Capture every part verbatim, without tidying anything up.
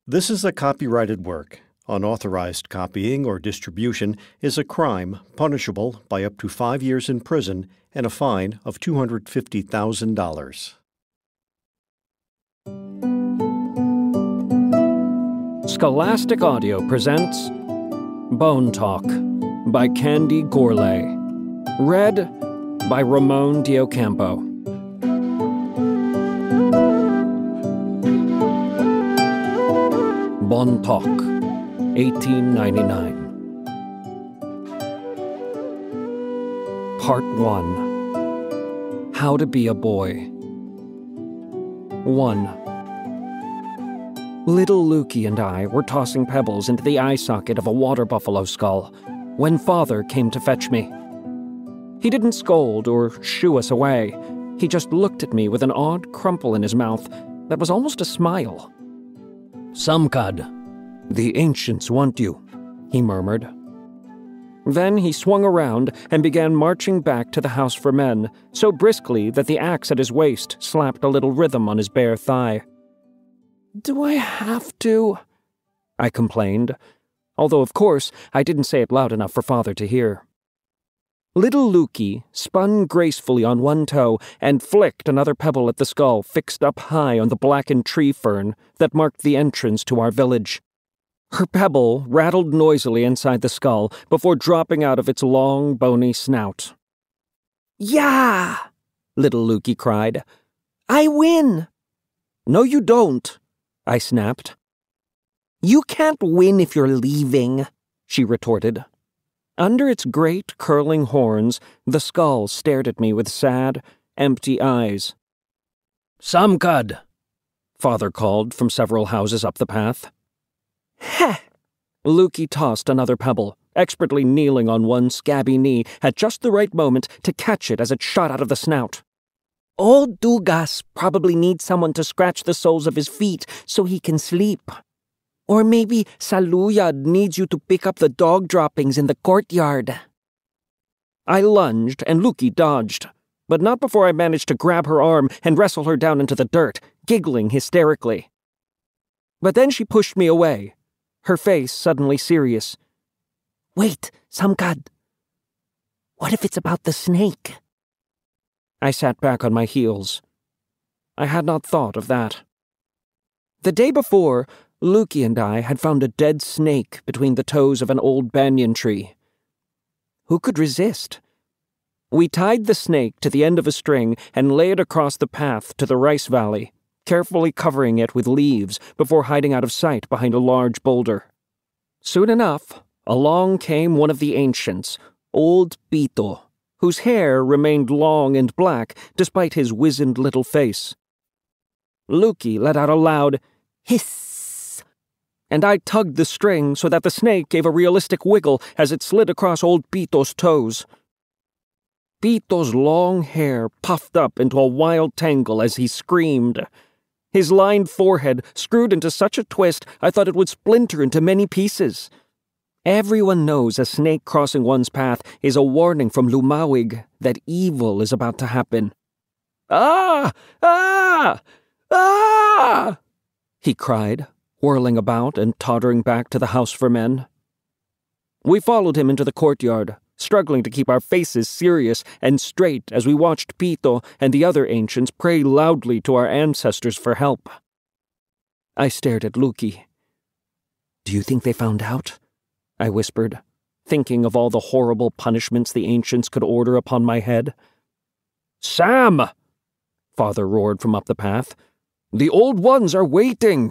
This is a copyrighted work. Unauthorized copying or distribution is a crime punishable by up to five years in prison and a fine of two hundred fifty thousand dollars. Scholastic Audio presents Bone Talk by Candy Gourlay. Read by Ramon de Ocampo. Bon Talk, eighteen ninety-nine. Part one. How to Be a Boy. one. Little Luki and I were tossing pebbles into the eye socket of a water buffalo skull when Father came to fetch me. He didn't scold or shoo us away. He just looked at me with an odd crumple in his mouth that was almost a smile. "Samkad, the ancients want you," he murmured. Then he swung around and began marching back to the house for men, so briskly that the axe at his waist slapped a little rhythm on his bare thigh. "Do I have to?" I complained, although of course I didn't say it loud enough for Father to hear. Little Luki spun gracefully on one toe and flicked another pebble at the skull fixed up high on the blackened tree fern that marked the entrance to our village. Her pebble rattled noisily inside the skull before dropping out of its long, bony snout. "Yeah!" Little Luki cried. "I win!" "No, you don't," I snapped. "You can't win if you're leaving," she retorted. Under its great, curling horns, the skull stared at me with sad, empty eyes. "Samkad," Father called from several houses up the path. "Heh!" Luki tossed another pebble, expertly kneeling on one scabby knee at just the right moment to catch it as it shot out of the snout. "Old Dugas probably needs someone to scratch the soles of his feet so he can sleep. Or maybe Saluyad needs you to pick up the dog droppings in the courtyard." I lunged, and Luki dodged, but not before I managed to grab her arm and wrestle her down into the dirt, giggling hysterically. But then she pushed me away, her face suddenly serious. "Wait, Samkad. What if it's about the snake?" I sat back on my heels. I had not thought of that. The day before, Luki and I had found a dead snake between the toes of an old banyan tree. Who could resist? We tied the snake to the end of a string and lay it across the path to the rice valley, carefully covering it with leaves before hiding out of sight behind a large boulder. Soon enough, along came one of the ancients, old Pito, whose hair remained long and black despite his wizened little face. Luki let out a loud hiss, and I tugged the string so that the snake gave a realistic wiggle as it slid across old Pito's toes. Pito's long hair puffed up into a wild tangle as he screamed. His lined forehead screwed into such a twist I thought it would splinter into many pieces. Everyone knows a snake crossing one's path is a warning from Lumawig that evil is about to happen. "Ah! Ah! Ah!" he cried, whirling about and tottering back to the house for men. We followed him into the courtyard, struggling to keep our faces serious and straight as we watched Pito and the other ancients pray loudly to our ancestors for help. I stared at Luki. "Do you think they found out?" I whispered, thinking of all the horrible punishments the ancients could order upon my head. "Sam!" Father roared from up the path. "The old ones are waiting!"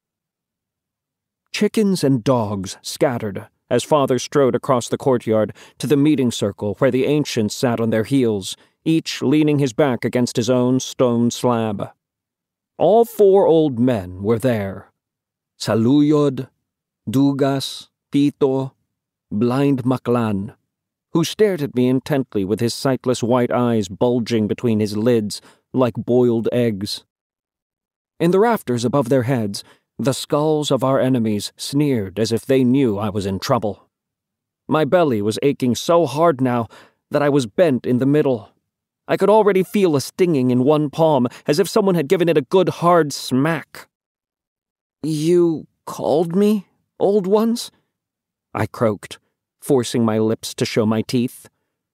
Chickens and dogs scattered as Father strode across the courtyard to the meeting circle where the ancients sat on their heels, each leaning his back against his own stone slab. All four old men were there. Saluyod, Dugas, Pito, blind Maklan, who stared at me intently with his sightless white eyes bulging between his lids like boiled eggs. In the rafters above their heads, the skulls of our enemies sneered as if they knew I was in trouble. My belly was aching so hard now that I was bent in the middle. I could already feel a stinging in one palm, as if someone had given it a good hard smack. "You called me, old ones?" I croaked, forcing my lips to show my teeth.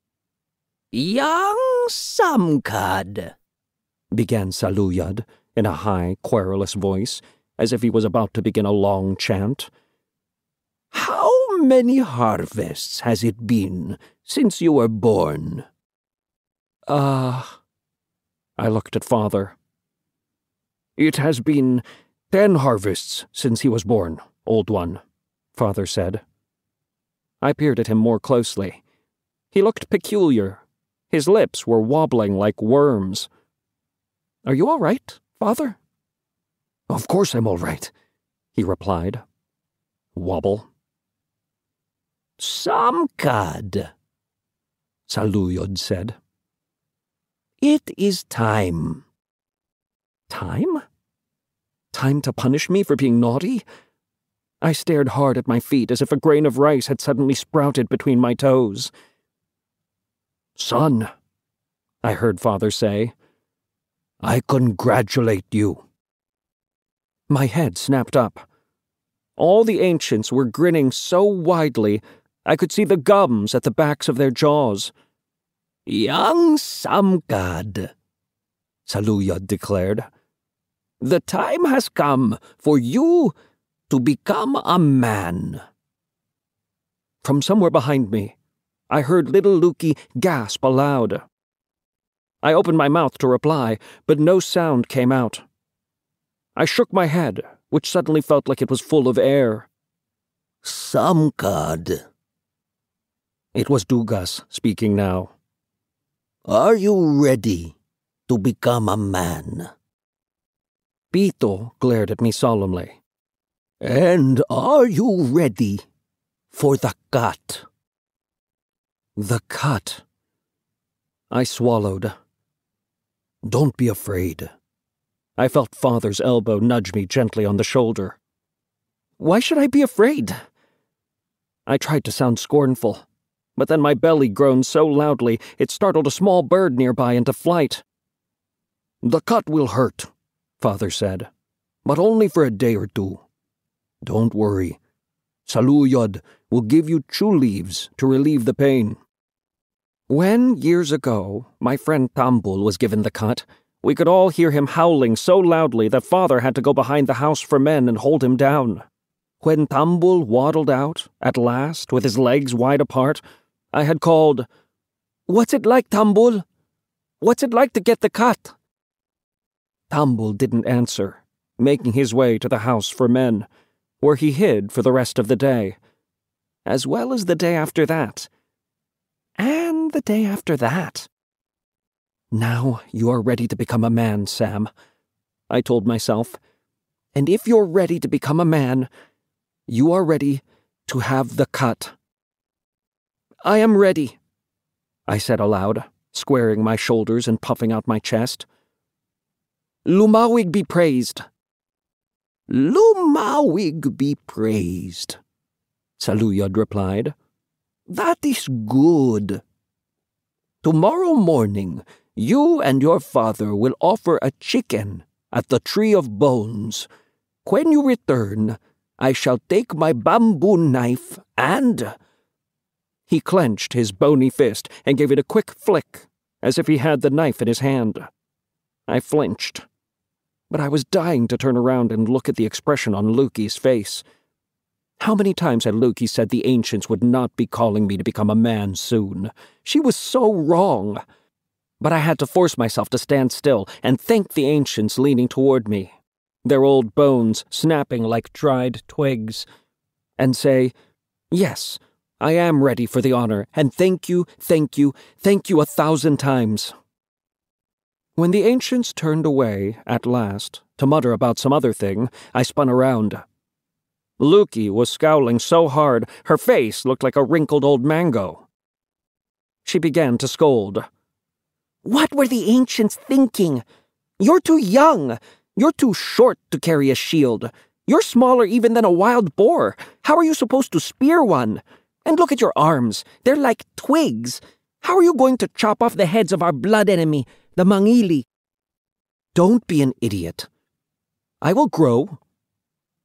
"Young Samkad," began Saluyad in a high, querulous voice, as if he was about to begin a long chant. "How many harvests has it been since you were born?" Ah, uh, I looked at Father. "It has been ten harvests since he was born, old one," Father said. I peered at him more closely. He looked peculiar. His lips were wobbling like worms. "Are you all right, Father?" "Of course I'm all right," he replied. Wobble. "Samkad," Saluyod said. "It is time." Time? Time to punish me for being naughty? I stared hard at my feet as if a grain of rice had suddenly sprouted between my toes. "Son," I heard Father say, "I congratulate you." My head snapped up. All the ancients were grinning so widely I could see the gums at the backs of their jaws. "Young Samkad," Saluyad declared, "the time has come for you to become a man." From somewhere behind me, I heard Little Luki gasp aloud. I opened my mouth to reply, but no sound came out. I shook my head, which suddenly felt like it was full of air. "Samkad." It was Dugas speaking now. "Are you ready to become a man?" Pito glared at me solemnly. "And are you ready for the cut?" The cut. I swallowed. "Don't be afraid." I felt Father's elbow nudge me gently on the shoulder. "Why should I be afraid?" I tried to sound scornful, but then my belly groaned so loudly it startled a small bird nearby into flight. "The cut will hurt," Father said, "but only for a day or two. Don't worry. Saluyod will give you chew leaves to relieve the pain." When, years ago, my friend Tambul was given the cut, we could all hear him howling so loudly that Father had to go behind the house for men and hold him down. When Tambul waddled out, at last, with his legs wide apart, I had called, "What's it like, Tambul? What's it like to get the cut?" Tambul didn't answer, making his way to the house for men, where he hid for the rest of the day, as well as the day after that, and the day after that. "Now you are ready to become a man, Sam," I told myself, "and if you're ready to become a man, you are ready to have the cut." "I am ready," I said aloud, squaring my shoulders and puffing out my chest. "Lumawig be praised." "Lumawig be praised," Saluyod replied. "That is good. Tomorrow morning, you and your father will offer a chicken at the Tree of Bones. When you return, I shall take my bamboo knife and—" He clenched his bony fist and gave it a quick flick, as if he had the knife in his hand. I flinched, but I was dying to turn around and look at the expression on Luki's face. How many times had Luki said the ancients would not be calling me to become a man soon? She was so wrong. But I had to force myself to stand still and thank the ancients leaning toward me, their old bones snapping like dried twigs, and say, "Yes, I am ready for the honor, and thank you, thank you, thank you a thousand times." When the ancients turned away, at last, to mutter about some other thing, I spun around. Luki was scowling so hard, her face looked like a wrinkled old mango. She began to scold. "What were the ancients thinking? You're too young. You're too short to carry a shield. You're smaller even than a wild boar. How are you supposed to spear one? And look at your arms. They're like twigs. How are you going to chop off the heads of our blood enemy, the Mangili?" "Don't be an idiot. I will grow.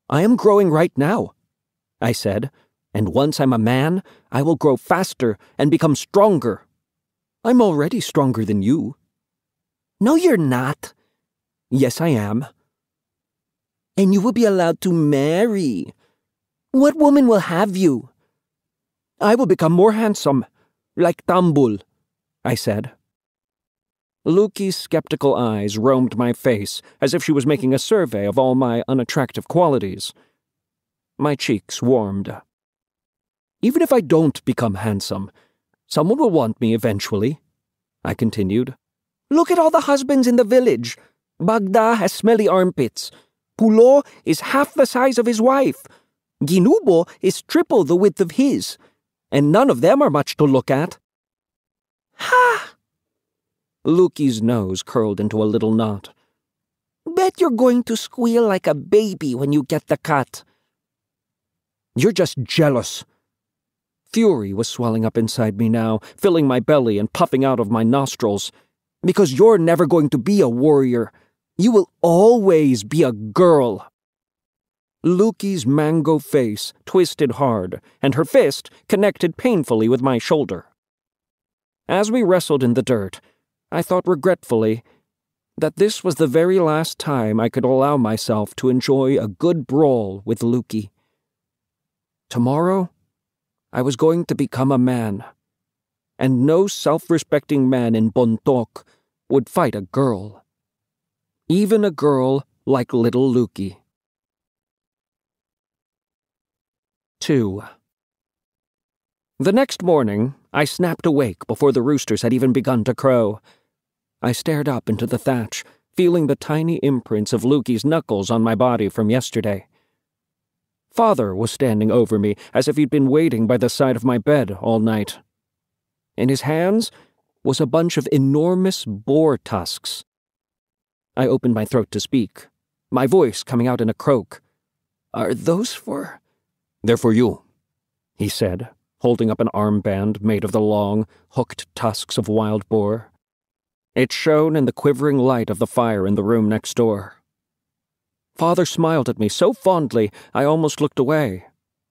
I am growing right now, I said, and once I'm a man, I will grow faster and become stronger. I'm already stronger than you. No, you're not. Yes, I am. And you will be allowed to marry. What woman will have you? I will become more handsome, like Tambul, I said. Luki's skeptical eyes roamed my face as if she was making a survey of all my unattractive qualities. My cheeks warmed. Even if I don't become handsome, someone will want me eventually, I continued. Look at all the husbands in the village. Bagda has smelly armpits. Pulo is half the size of his wife. Ginubo is triple the width of his. And none of them are much to look at. Ha! Luki's nose curled into a little knot. Bet you're going to squeal like a baby when you get the cut. You're just jealous. Fury was swelling up inside me now, filling my belly and puffing out of my nostrils. Because you're never going to be a warrior. You will always be a girl. Luki's mango face twisted hard, and her fist connected painfully with my shoulder. As we wrestled in the dirt, I thought regretfully that this was the very last time I could allow myself to enjoy a good brawl with Luki. Tomorrow, I was going to become a man, and no self-respecting man in Bontok would fight a girl. Even a girl like Little Luki. Two. The next morning, I snapped awake before the roosters had even begun to crow. I stared up into the thatch, feeling the tiny imprints of Luki's knuckles on my body from yesterday. Father was standing over me as if he'd been waiting by the side of my bed all night. In his hands was a bunch of enormous boar tusks. I opened my throat to speak, my voice coming out in a croak. Are those for... They're for you, he said, holding up an armband made of the long, hooked tusks of wild boar. It shone in the quivering light of the fire in the room next door. Father smiled at me so fondly I almost looked away.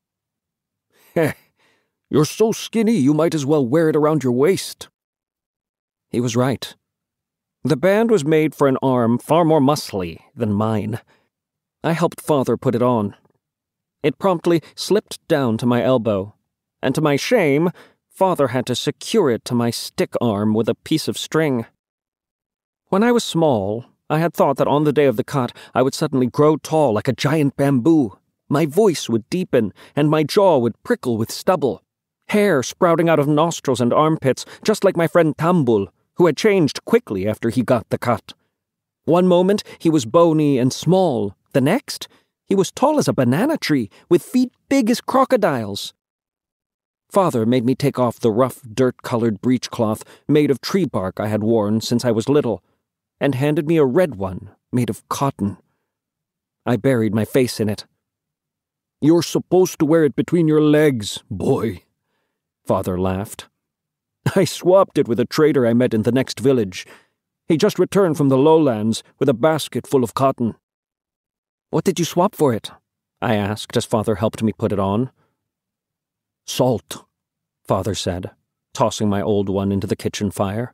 Heh, you're so skinny you might as well wear it around your waist. He was right. The band was made for an arm far more muscly than mine. I helped Father put it on. It promptly slipped down to my elbow, and to my shame, Father had to secure it to my stick arm with a piece of string. When I was small, I had thought that on the day of the cut I would suddenly grow tall like a giant bamboo. My voice would deepen, and my jaw would prickle with stubble. Hair sprouting out of nostrils and armpits, just like my friend Tambul, who had changed quickly after he got the cut. One moment he was bony and small. The next, he was tall as a banana tree, with feet big as crocodiles. Father made me take off the rough, dirt-colored breechcloth made of tree bark I had worn since I was little, and handed me a red one made of cotton. I buried my face in it. You're supposed to wear it between your legs, boy, Father laughed. I swapped it with a trader I met in the next village. He just returned from the lowlands with a basket full of cotton. What did you swap for it? I asked as Father helped me put it on. Salt, Father said, tossing my old one into the kitchen fire.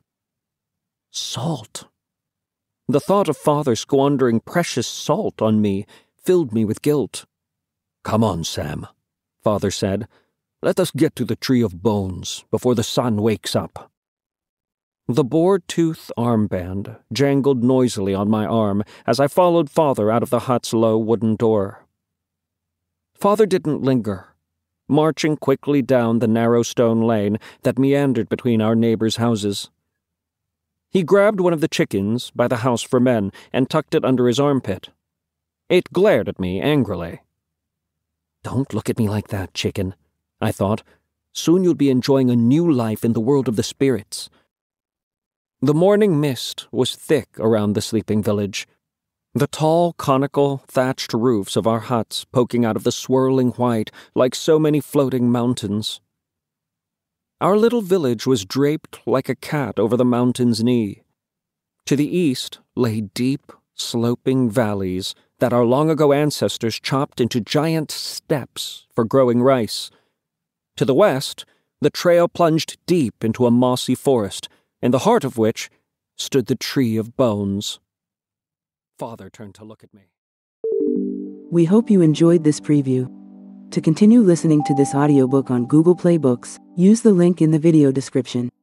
Salt. The thought of Father squandering precious salt on me filled me with guilt. Come on, Sam, Father said. Let us get to the tree of bones before the sun wakes up. The boar-tooth armband jangled noisily on my arm as I followed Father out of the hut's low wooden door. Father didn't linger, marching quickly down the narrow stone lane that meandered between our neighbors' houses. He grabbed one of the chickens by the house for men and tucked it under his armpit. It glared at me angrily. Don't look at me like that, chicken, I thought. Soon you'll be enjoying a new life in the world of the spirits. The morning mist was thick around the sleeping village, the tall, conical, thatched roofs of our huts poking out of the swirling white like so many floating mountains. Our little village was draped like a cat over the mountain's knee. To the east lay deep, sloping valleys that our long-ago ancestors chopped into giant steps for growing rice. To the west, the trail plunged deep into a mossy forest, in the heart of which stood the Tree of Bones. Father turned to look at me. We hope you enjoyed this preview. To continue listening to this audiobook on Google Play Books, use the link in the video description.